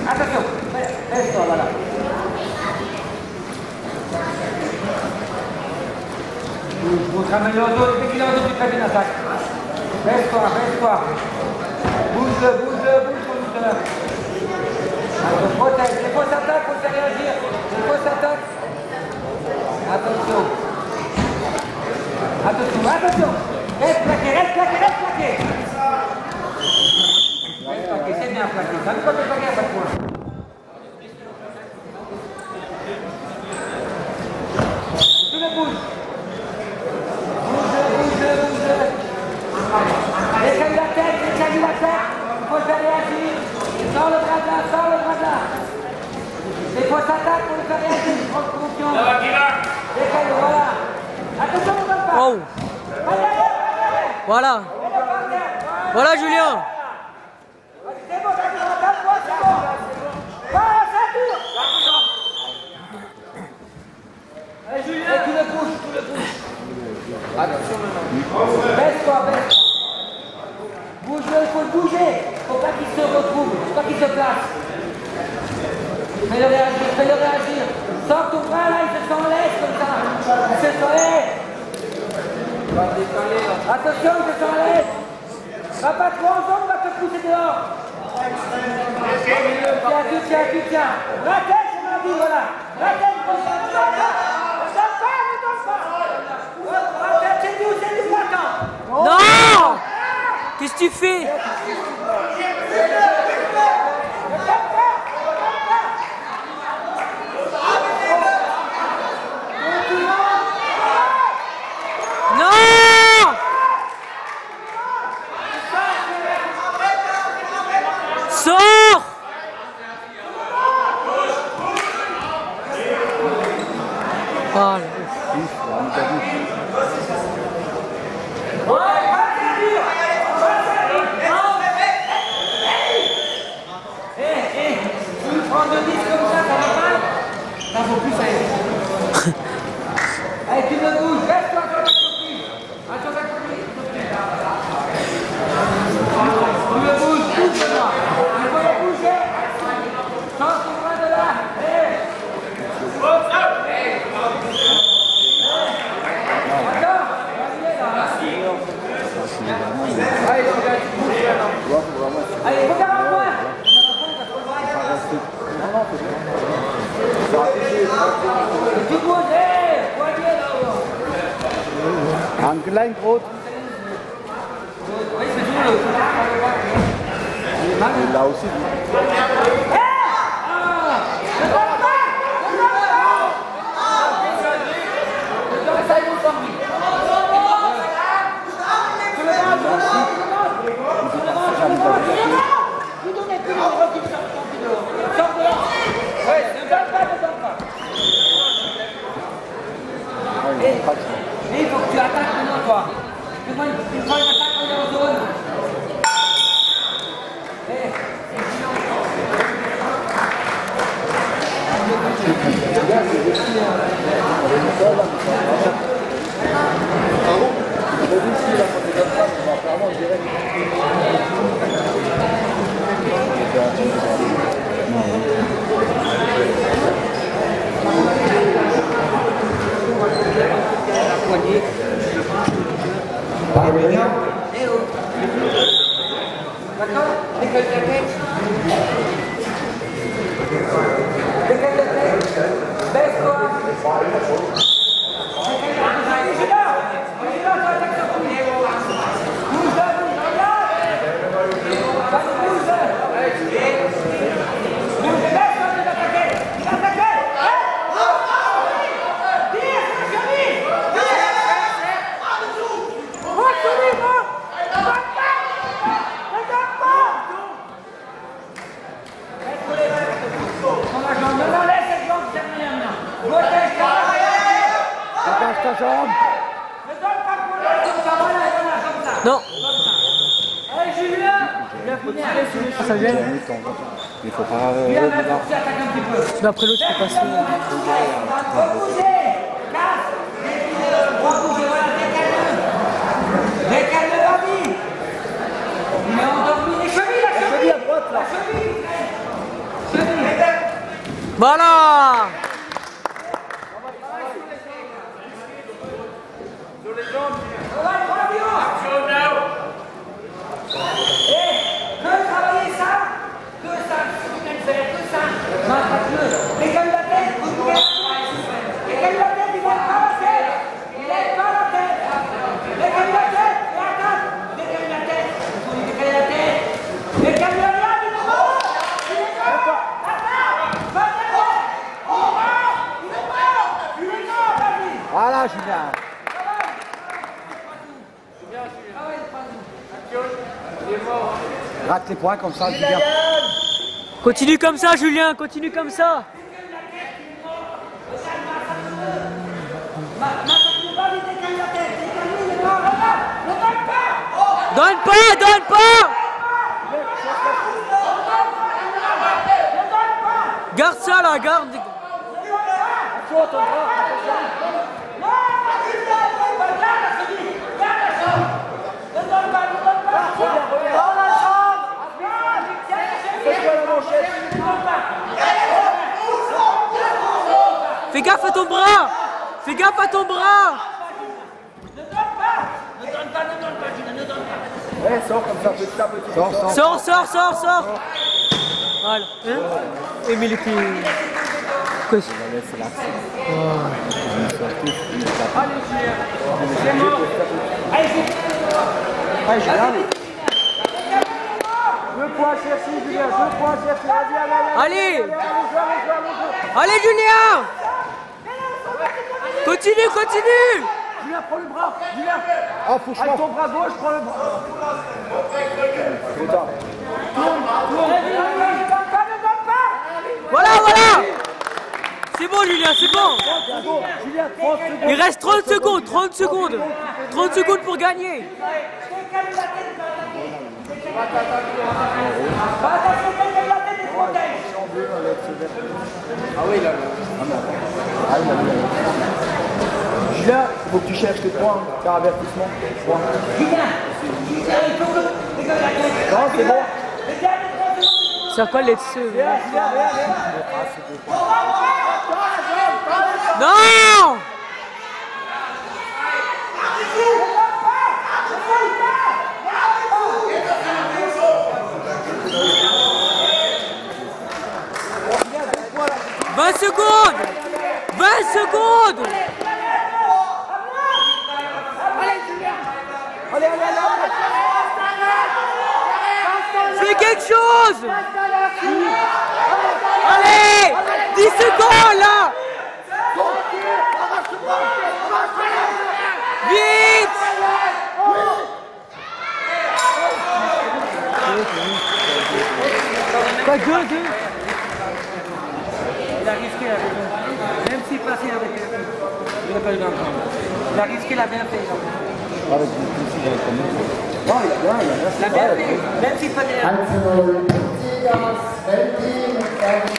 Attention, laisse-toi, voilà. Bouge, ramène-le au dos, dès qu'il est au dos, tu fais une attaque. Baisse-toi, baisse-toi. Bouge-le, bouge-le. Alors, protège, les fausses attaques, faut faire réagir. Les fausses attaques. Attention. Attention. Reste plaqué. Reste plaqué, c'est bien plaqué. Ça ne peut pas plaquer à pas de point. Tu le bouges. Bouge. Décale la tête. Il faut faire réagir. Sors le bras de là. Les fausses attaques pour le faire réagir. Prends confiance. Décale, voilà. Attention, ne donne pas. Oh. Voilà. Voilà, Julien. C'est bon, c'est bon. Pas ça tour. Allez, Julien. Et tu le bouges. Attention maintenant. Baisse-toi. Bouge-le, il faut le bouger. Faut pas qu'il se retrouve, faut pas qu'il se place. Fais-le réagir. Sors ton bras là, il se s'enlève comme ça. Il se s'enlève. Attention, il se s'enlève. Va pas trop en zone, on va te pousser dehors. Tiens. La tête, je m'en dis, voilà. La tête, ne donne pas. La tête, c'est tout, attends. Non. Qu'est-ce que tu fais? Non. Sors. Oh, Ça vaut plus ça. Allez, tu me bouges, reste-toi sur la copie. Sur la copie. Tu me bouges, bouge-moi. Il faut le bouger. Sors ton bras de là. Allez, regarde-moi. Tu bouges, poignet là-haut. Ein klein Brot. Oui, c'est tout le. Là aussi. Et il faut que tu attaques maintenant, toi. Fais-moi une attaque en zone. D'accord? Décolle ta tête. Baisse-toi. non. Allez Julien, Ça vient. Il faut pas. Mais après l'autre, tu peux passer. Décale-le, Babi. Il est endormi. Les chevilles, la cheville à droite là. La cheville. Voilà. Voilà, Julien. Rate les points comme ça, Julien. Continue comme ça, Julien, continue comme ça. Donne pas, donne pas. Garde ça là, garde. Fais gaffe à ton bras. Fais gaffe à ton bras. Ne donne pas, Julien, ne donne pas. Ouais, sors comme ça, petit à petit. Sors. Voilà. Hein? Émile qui... Quoi? C'est l'axe. Allez, Julien. 2 points chercher, Julien. 2 points chercher. Allez. Allez, Julien. Continue. Julien, prends le bras. Julien. Ah, faut que je avec ton bras gauche, prends le bras. Tourne. Voilà. C'est bon, Julien, c'est bon. Julien, 30 secondes. Il reste 30 secondes. 30 secondes pour gagner. Ah oui, là. Julien, il faut que tu cherches tes points. C'est un avertissement. Non, c'est bon. Ça colle les dessus. Non. 20 secondes. Allez. Fais quelque chose. Allez, 10 secondes là. Vite. Pas 2. Il a risqué avec eux. Même s'il passait avec eux, il n'a pas eu d'entendre. Il a risqué, il a bien fait. Non, il a bien fait. Même s'il pas